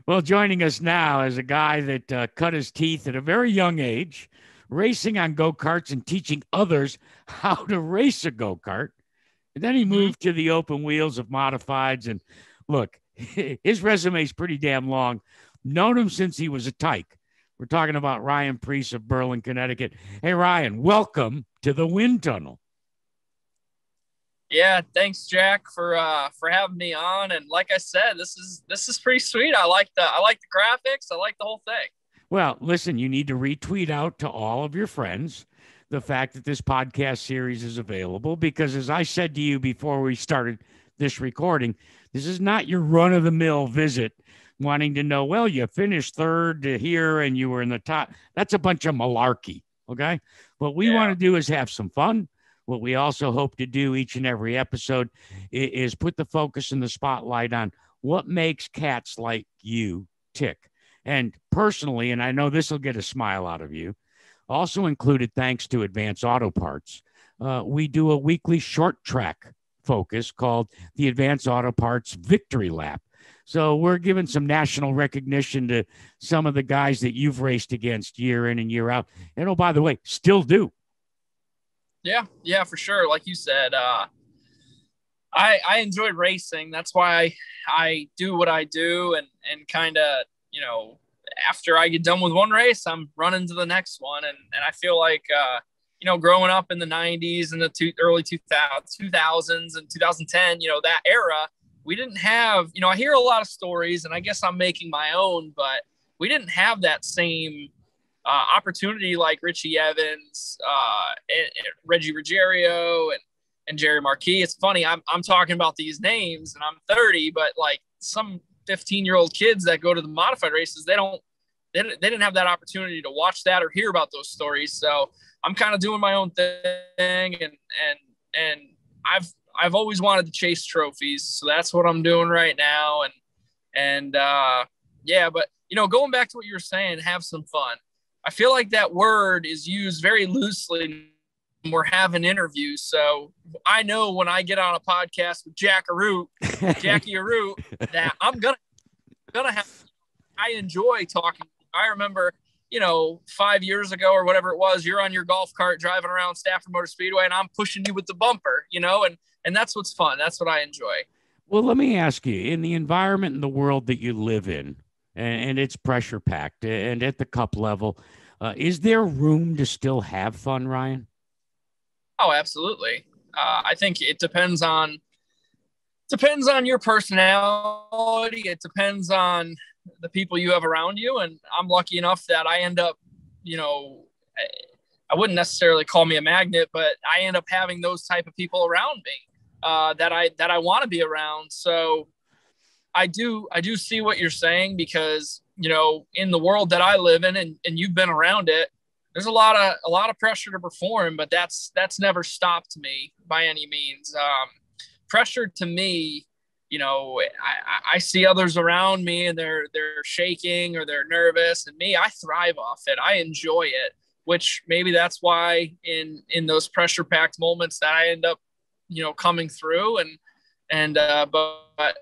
Well, joining us now is a guy that cut his teeth at a very young age, racing on go karts and teaching others how to race a go kart. And then he Hmm. moved to the open wheels of modifieds. And look, his resume is pretty damn long. Known him since he was a tyke. We're talking about Ryan Preece of Berlin, Connecticut. Hey, Ryan, welcome to the wind tunnel. Yeah, thanks, Jack, for having me on. And like I said, this is pretty sweet. I like the graphics. I like the whole thing. Well, listen, you need to retweet out to all of your friends the fact that this podcast series is available because, as I said to you before we started this recording, this is not your run of the mill visit wanting to know, well, you finished third here and you were in the top. That's a bunch of malarkey. Okay. What we want Yeah, to do is have some fun. What we also hope to do each and every episode is put the focus and the spotlight on what makes cats like you tick. And personally, and I know this will get a smile out of you, also included thanks to Advance Auto Parts, we do a weekly short track focus called the Advance Auto Parts Victory Lap. So we're giving some national recognition to some of the guys that you've raced against year in and year out. And oh, by the way, still do. yeah, for sure. Like you said, I enjoy racing. That's why I do what I do, and kind of after I get done with one race, I'm running to the next one, and I feel like growing up in the '90s and the early 2000s and 2010, that era, we didn't have, I hear a lot of stories, and I guess I'm making my own, but we didn't have that same opportunity like Richie Evans, and Reggie Ruggiero, and Jerry Marquis. It's funny, I'm talking about these names, and I'm 30, but like some 15-year-old kids that go to the modified races, they didn't have that opportunity to watch that or hear about those stories. So I'm kind of doing my own thing, and I've always wanted to chase trophies, so that's what I'm doing right now. And yeah, but going back to what you were saying, have some fun. I feel like that word is used very loosely when we're having interviews. So I know when I get on a podcast with Jackie Arute, that I'm gonna have. I enjoy talking. I remember, 5 years ago or whatever it was, you're on your golf cart driving around Stafford Motor Speedway, and I'm pushing you with the bumper, and that's what's fun. That's what I enjoy. Well, let me ask you in the environment and the world that you live in, and it's pressure packed and at the cup level, is there room to still have fun, Ryan? Oh, absolutely. I think it depends on your personality. It depends on the people you have around you. And I'm lucky enough that I end up, you know, I wouldn't necessarily call me a magnet, but I end up having those type of people around me that I want to be around. So I do see what you're saying, because in the world that I live in, and you've been around it, there's a lot of pressure to perform, but that's never stopped me by any means. Pressure to me, I see others around me and they're shaking or they're nervous, and me, I thrive off it. I enjoy it, which maybe that's why in those pressure packed moments that I end up coming through. And but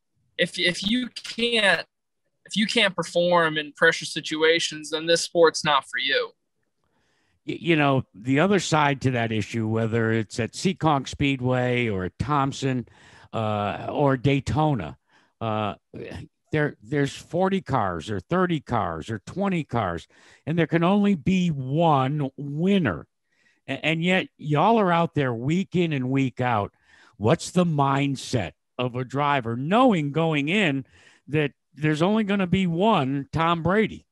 if you can't perform in pressure situations, then this sport's not for you. The other side to that issue, whether it's at Seekonk Speedway or at Thompson or Daytona, uh, there's 40 cars or 30 cars or 20 cars, and there can only be one winner. And yet, y'all are out there week in and week out. What's the mindset of a driver knowing going in that there's only going to be one Tom Brady?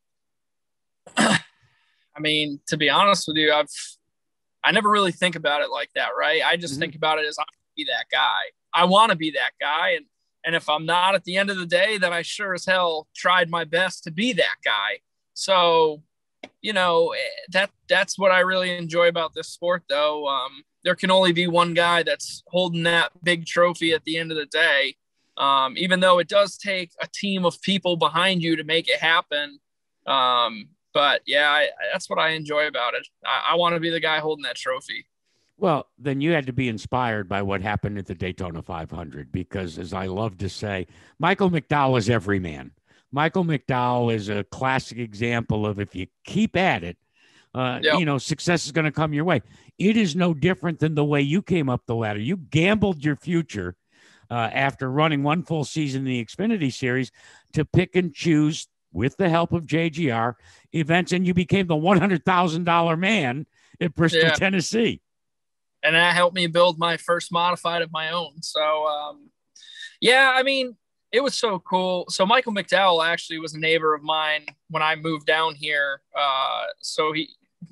I mean, to be honest with you, I never really think about it like that, right? I just Mhm. think about it as I be that guy. I want to be that guy, and if I'm not at the end of the day, then I sure as hell tried my best to be that guy. So, that's what I really enjoy about this sport, though. There can only be one guy that's holding that big trophy at the end of the day. Even though it does take a team of people behind you to make it happen. But yeah, that's what I enjoy about it. I want to be the guy holding that trophy. Well, then you had to be inspired by what happened at the Daytona 500 because, as I love to say, Michael McDowell is every man. Michael McDowell is a classic example of if you keep at it, Yep. success is going to come your way. It is no different than the way you came up the ladder. You gambled your future after running one full season in the Xfinity Series to pick and choose, with the help of JGR, events, and you became the $100,000 man at Bristol, Tennessee. And that helped me build my first modified of my own. So, I mean, it was so cool. So Michael McDowell actually was a neighbor of mine when I moved down here. Did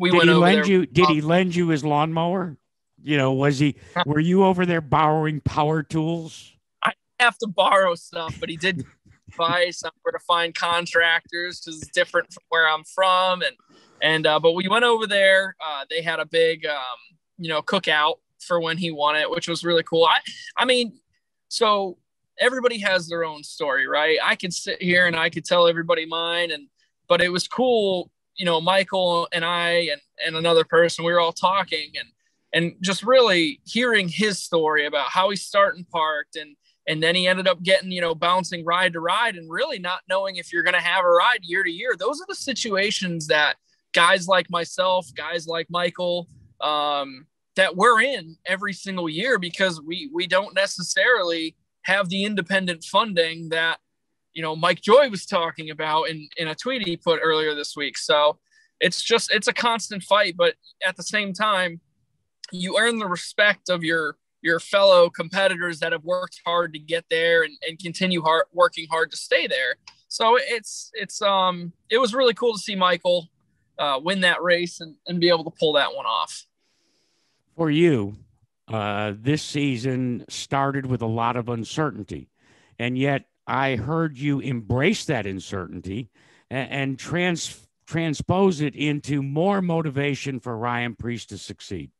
he lend you his lawnmower? Were you over there borrowing power tools? I have to borrow stuff, but he did advice on where to find contractors because it's different from where I'm from. But we went over there. They had a big, cookout for when he won it, which was really cool. I mean, so everybody has their own story, right? I could sit here and I could tell everybody mine, but it was cool. Michael and I and another person, we were all talking and just really hearing his story about how he started and parked and then he ended up getting, bouncing ride to ride and really not knowing if you're going to have a ride year to year. Those are the situations that guys like myself, guys like Michael, that we're in every single year because we don't necessarily have the independent funding that, Mike Joy was talking about in a tweet he put earlier this week. So it's a constant fight, but at the same time, you earn the respect of your fellow competitors that have worked hard to get there and continue working hard to stay there. So it was really cool to see Michael win that race and be able to pull that one off. For you, this season started with a lot of uncertainty, and yet I heard you embrace that uncertainty and transpose it into more motivation for Ryan Preece to succeed.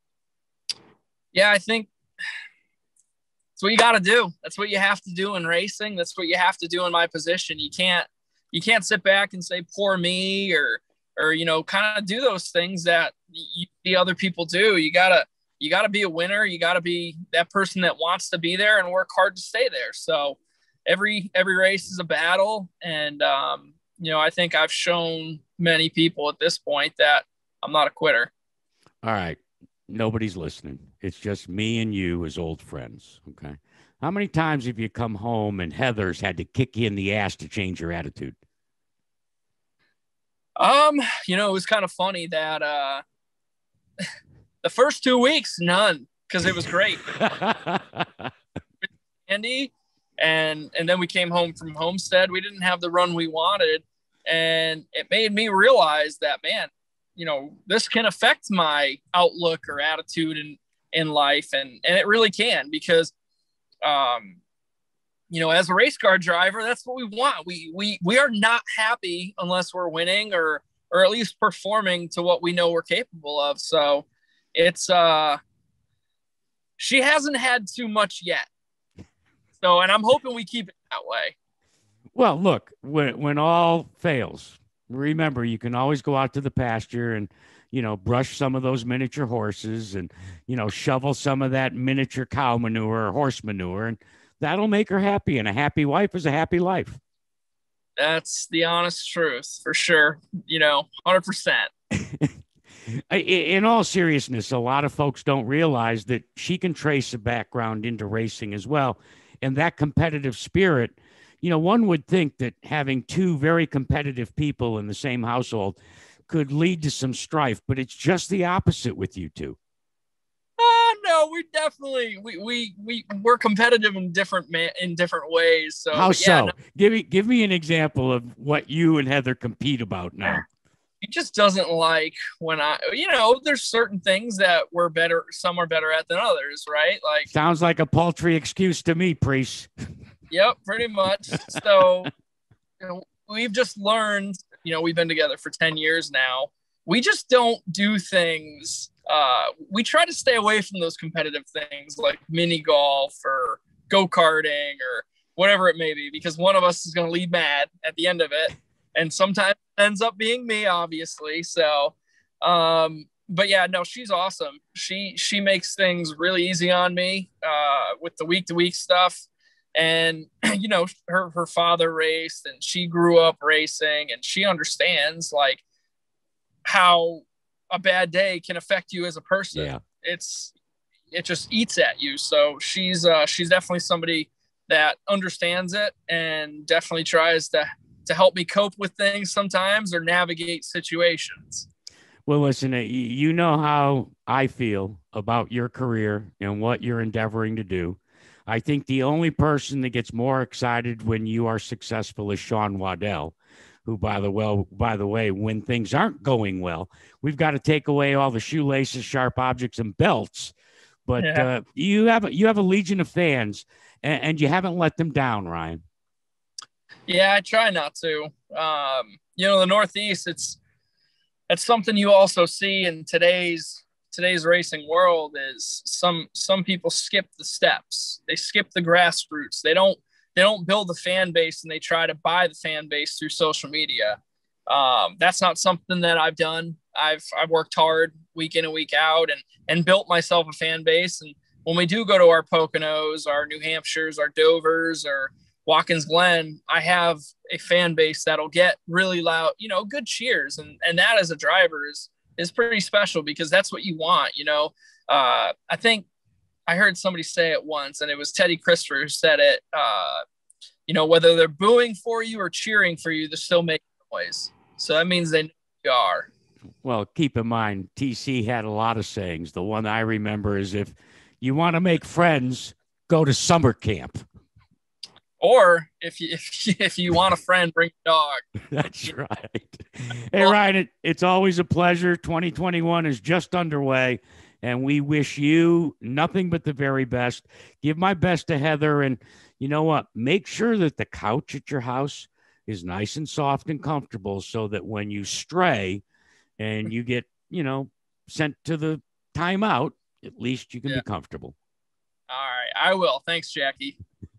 Yeah, I think that's what you got to do. That's what you have to do in racing. That's what you have to do in my position. You can't sit back and say, poor me, or kind of do those things that you see other people do. You gotta be a winner. You gotta be that person that wants to be there and work hard to stay there. So every race is a battle. And, I think I've shown many people at this point that I'm not a quitter. All right. Nobody's listening. It's just me and you as old friends. Okay. How many times have you come home and Heather's had to kick you in the ass to change your attitude? It was kind of funny that the first 2 weeks, none, because it was great. Andy, and then we came home from Homestead. We didn't have the run we wanted, and it made me realize that, man, this can affect my outlook or attitude in life, and it really can, because as a race car driver, that's what we want. We are not happy unless we're winning or at least performing to what we know we're capable of. So it's she hasn't had too much yet. So, and I'm hoping we keep it that way. Well, look, when all fails, remember, you can always go out to the pasture and, brush some of those miniature horses and, shovel some of that miniature cow manure or horse manure, and that'll make her happy. And a happy wife is a happy life. That's the honest truth, for sure. 100%. In all seriousness, a lot of folks don't realize that she can trace a background into racing as well. And that competitive spirit, one would think that having two very competitive people in the same household could lead to some strife, but it's just the opposite with you two. No, we definitely we're competitive in different ways. So how so? No. Give me an example of what you and Heather compete about now. He just doesn't like when there's certain things that we're better, some are better at than others, right? Like, sounds like a paltry excuse to me, Preece. Yep, pretty much. So, we've just learned, we've been together for 10 years now. We just don't do things. We try to stay away from those competitive things like mini golf or go-karting or whatever it may be, because one of us is going to leave mad at the end of it. And sometimes it ends up being me, obviously. So, but yeah, no, she's awesome. She makes things really easy on me with the week-to-week stuff. And you know, her father raced, and she grew up racing, and she understands like how a bad day can affect you as a person. Yeah. It just eats at you. So she's definitely somebody that understands it and definitely tries to help me cope with things sometimes or navigate situations. Well, listen, you know how I feel about your career and what you're endeavoring to do. I think the only person that gets more excited when you are successful is Sean Waddell, who, by the way, when things aren't going well, we've got to take away all the shoelaces, sharp objects, and belts. But Yeah. you have a legion of fans, and you haven't let them down, Ryan. Yeah, I try not to. You know, the Northeast, that's something you also see in today's racing world is some people skip the steps. They skip the grassroots. They don't build the fan base, and they try to buy the fan base through social media. That's not something that I've done. I've worked hard week in and week out and built myself a fan base. And when we do go to our Poconos, our New Hampshires, our Dovers, or Watkins Glen, I have a fan base that'll get really loud, you know, good cheers. And that as a driver is pretty special because that's what you want, you know. I think I heard somebody say it once, and it was Teddy Christopher who said it. You know, whether they're booing for you or cheering for you, they're still making noise. So that means they know you are. Well, keep in mind, TC had a lot of sayings. The one I remember is if you want to make friends, go to summer camp. Or if you want a friend, bring a dog. That's right. Hey, Ryan, it's always a pleasure. 2021 is just underway, and we wish you nothing but the very best. Give my best to Heather, and you know what? Make sure that the couch at your house is nice and soft and comfortable so that when you stray and you get, you know, sent to the timeout, at least you can be comfortable. All right. I will. Thanks, Jackie.